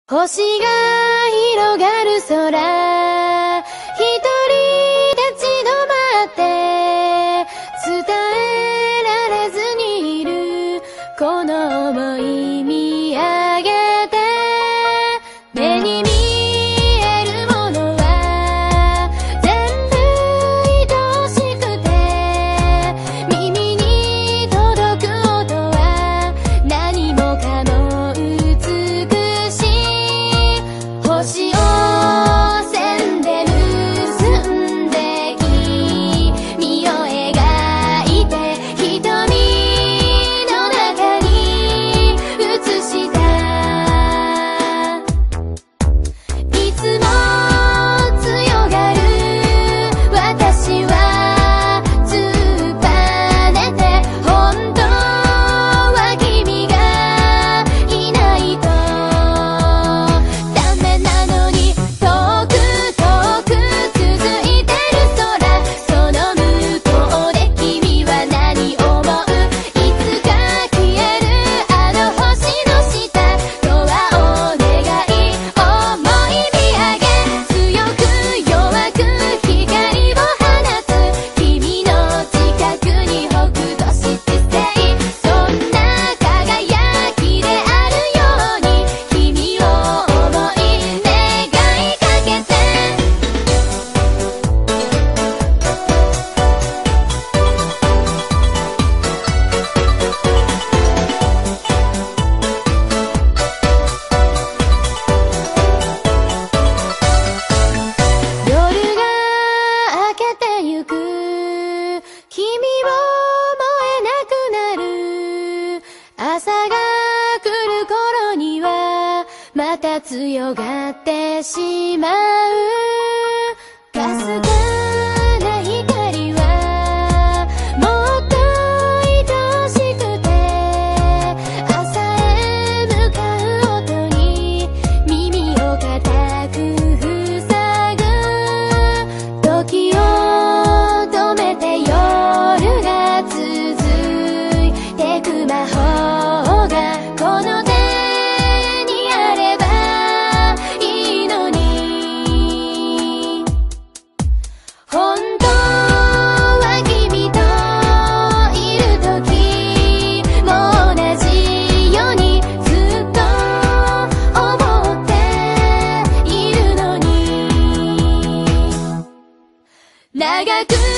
星が広がる空、一人立ち止まって伝えられずにいるこの想い見上げて、目に見えるものは全部愛しくて、耳に届く音は何もかも美しい。星を線で結んで君を描いて瞳の中に映した。いつも強がる私は突っぱねて、本当は君がいないとダメなのに、遠く遠く続いてる空、その向こうで君は何思う？いつか消えるあの星の下、ドアを願い思い見上げ、強く弱く光を放つ君の近くに北斗七星、そんな輝きであるように君を思い願いかけて。夜が明けてゆく君を思えなくなる、朝が来る頃にはまた強がってしまう。かすかな光はもっと愛しくて、朝へ向かう音に耳を固く塞ぐ。時を止めて夜が続いてく魔法がこの手にあればいいのに、本当は君といる時も同じようにずっと思っているのに、長く